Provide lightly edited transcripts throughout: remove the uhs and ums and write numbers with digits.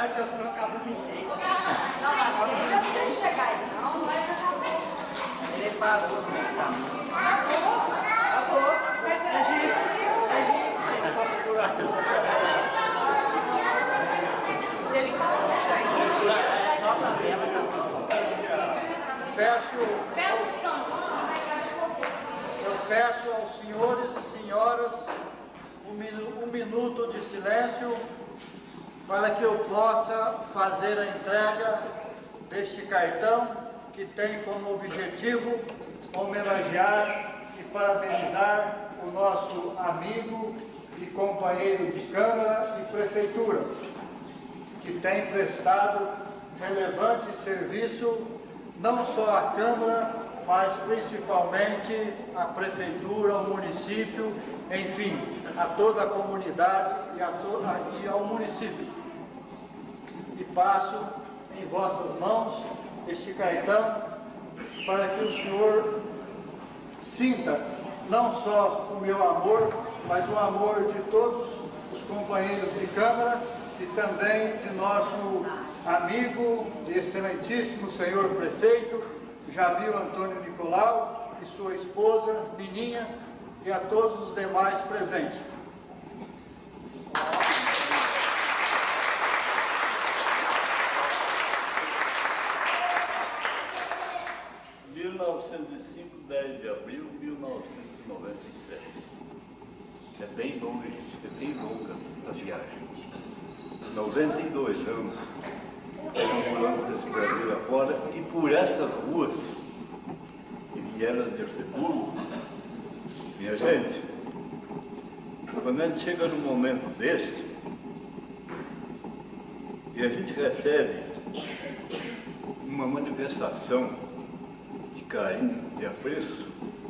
tarde, já senão acaba os enfeites. Não, mas você já precisa chegar aí, não, mas acabou. Ele parou no meio do caminho. Acabou. Mas a gente, vocês estão segurando. Ele parou. Só pra ela, eu peço aos senhores e senhoras um minuto de silêncio para que eu possa fazer a entrega deste cartão que tem como objetivo homenagear e parabenizar o nosso amigo e companheiro de Câmara e Prefeitura, que tem prestado relevante serviço não só à Câmara, mas principalmente à Prefeitura, ao município, enfim, a toda a comunidade e ao município. E passo em vossas mãos este cartão para que o senhor sinta não só o meu amor, mas o amor de todos os companheiros de Câmara e também de nosso amigo e excelentíssimo senhor prefeito, Jamil Antônio Nicolau, e sua esposa, Nininha, e a todos os demais presentes. (1905, 10 de abril de 1997). É bem longa a viagem. 92 anos, perambulando esse Brasil afora, e por essas ruas, e vielas de Arceburgo, minha gente, quando a gente chega num momento deste, e a gente recebe uma manifestação de carinho, de apreço,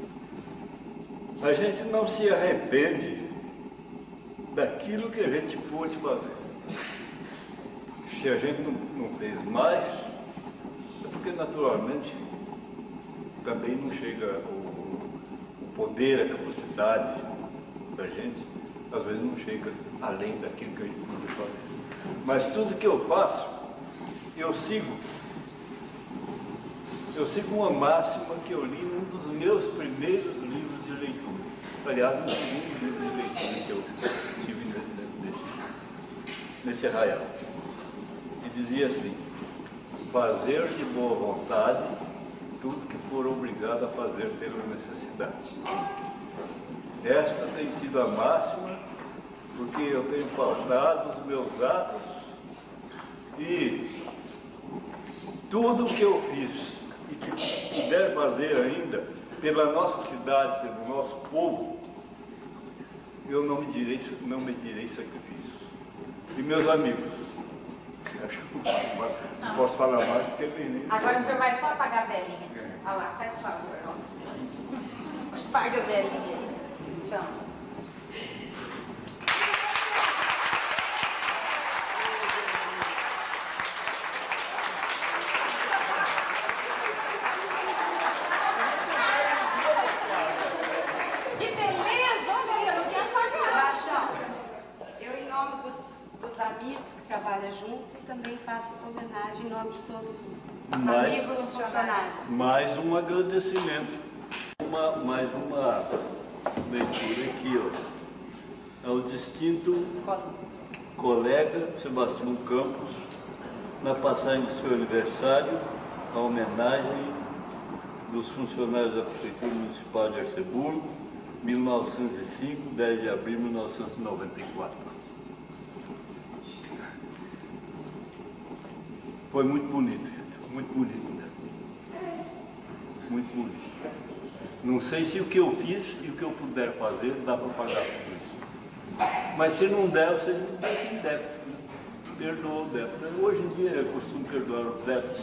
a gente não se arrepende daquilo que a gente pôde fazer. Se a gente não fez mais, é porque naturalmente também não chega o poder, a capacidade da gente, às vezes não chega além daquilo que a gente pode fazer. Mas tudo que eu faço, eu sigo uma máxima que eu li num dos meus primeiros livros de leitura. Aliás, no segundo livro de leitura que eu tive nesse arraial. E dizia assim: fazer de boa vontade tudo que for obrigado a fazer pela necessidade. Esta tem sido a máxima, porque eu tenho pautado os meus atos e tudo o que eu fiz e que puder fazer ainda pela nossa cidade, pelo nosso povo, eu não me direi sacrifício. E meus amigos, acho que não posso falar mais porque tem. Agora o senhor vai só apagar a velhinha. Olha lá, faz favor, ó. Apaga a velhinha aí. Tchau. Que beleza! Olha aí, eu não quero apagar. Sebastião, eu, em nome dos amigos que trabalham junto, e também faço essa homenagem em nome de todos os amigos funcionários. Mais um agradecimento. Mais uma leitura aqui, ó. Ao distinto colega Sebastião Campos, na passagem do seu aniversário, a homenagem dos funcionários da Prefeitura Municipal de Arceburgo, 1905, 10 de abril de 1994. Foi muito bonito, gente. Muito bonito mesmo. Muito bonito. Não sei se o que eu fiz e o que eu puder fazer dá para pagar tudo isso. Mas se não der, você não tem débito. Perdoa o débito. Hoje em dia eu costumo perdoar os débitos.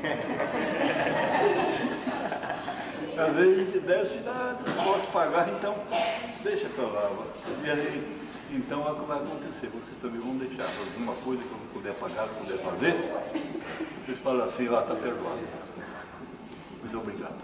Às vezes a gente deve, não posso pagar, então deixa para lá. E aí, então é o que vai acontecer. Vocês também vão deixar alguma coisa que eu não puder pagar, não puder fazer. Vocês falam assim, lá está perdoado. Muito obrigado.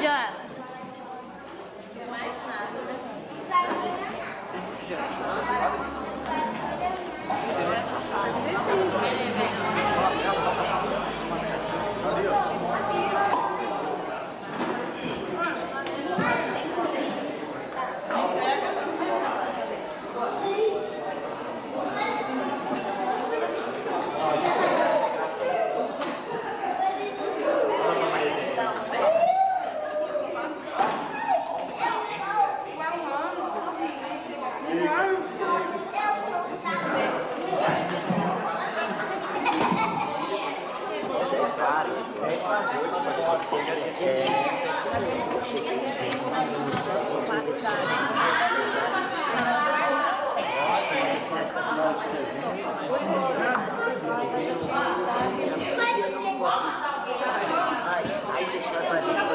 Joana. Aí deixou a barriga.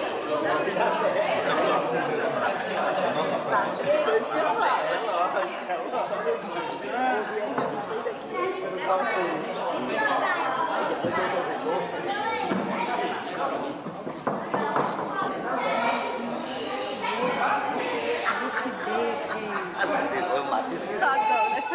Sagão, né?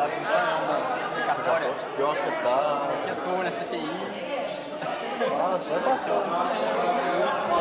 tá funcionando a aplicatória. Pior que tá. Aqui eu tô na CTI. Nossa, vai passar.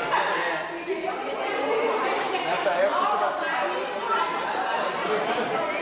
Nessa época,